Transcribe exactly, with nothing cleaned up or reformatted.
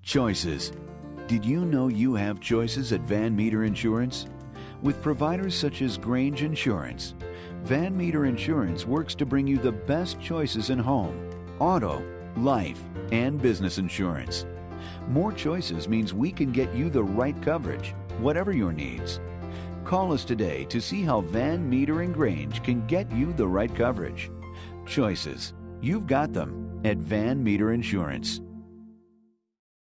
Choices. Did you know you have choices at Van Meter Insurance? With providers such as Grange Insurance, Van Meter Insurance works to bring you the best choices in home, auto, life, and business insurance. More choices means we can get you the right coverage, whatever your needs. Call us today to see how Van Meter and Grange can get you the right coverage. Choices. You've got them at Van Meter Insurance.